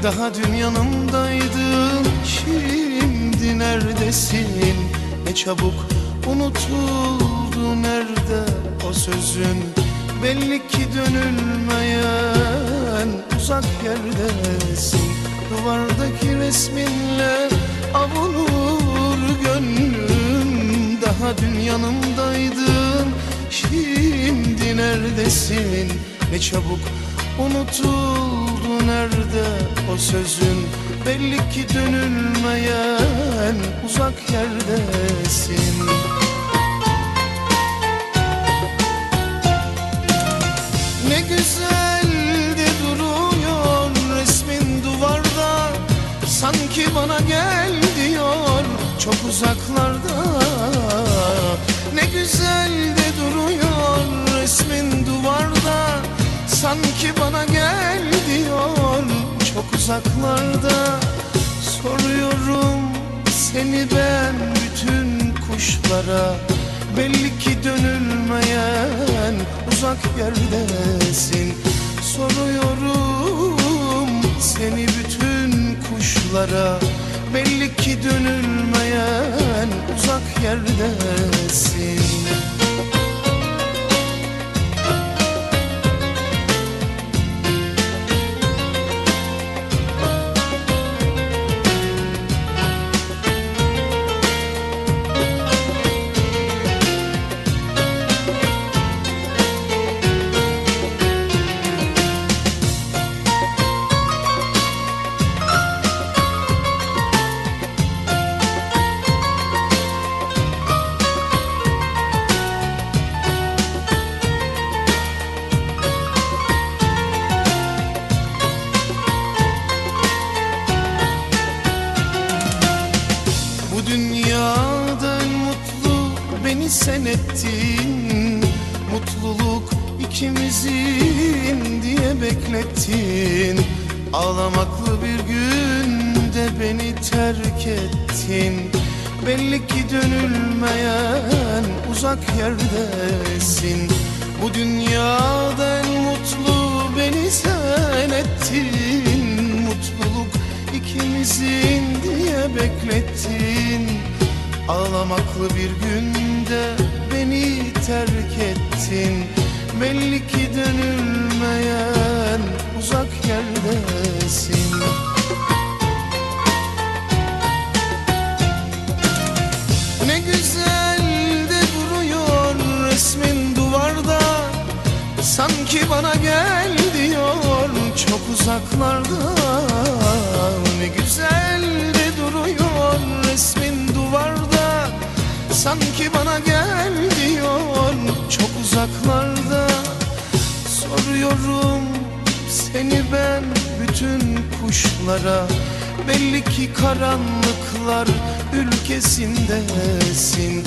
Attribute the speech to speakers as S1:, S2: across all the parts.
S1: Daha dün yanımdaydın, şimdi neredesin? Ne çabuk unutuldu, nerede o sözün? Belli ki dönülmeyen uzak yerdesin. Duvardaki resminle avunur gönlüm. Daha dün yanımdaydın, şimdi neredesin? Ne çabuk unutuldu, nerede o sözün? Belli ki dönülmeyen uzak yerdesin. Ne güzel de duruyor resmin duvarda, sanki bana gel diyor çok uzaklarda. Ne güzel de duruyor resmin duvarda, sanki bana gel diyor çok uzaklarda. Soruyorum seni ben bütün kuşlara, belli ki dönülmeyen uzak yerdesin. Soruyorum seni bütün kuşlara, belli ki dönülmeyen uzak yerdesin. Bu dünyada en mutlu beni sen ettin. Mutluluk ikimizin diye beklettin. Ağlamaklı bir günde beni terk ettin. Belli ki dönülmeyen uzak yerdesin. Bu dünyada en mutlu beni sen ettin. Mutluluk ikimizin diye beklettin. Ağlamaklı bir günde beni terk ettin. Belli ki dönülmeyen uzak yerdesin. Ne güzel de duruyor resmin duvarda, sanki bana gel diyor çok uzaklarda. Ne güzel de duruyor resmin duvarda, sanki bana gel diyor çok uzaklarda. Soruyorum seni ben bütün kuşlara, belli ki karanlıklar ülkesindesin.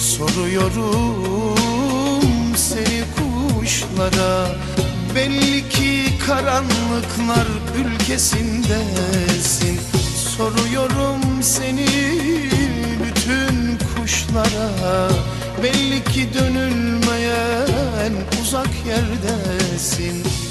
S1: Soruyorum seni kuşlara, belli ki karanlıklar ülkesindesin. Soruyorum seni bütün kuşlara, belli ki dönülmeyen uzak yerdesin.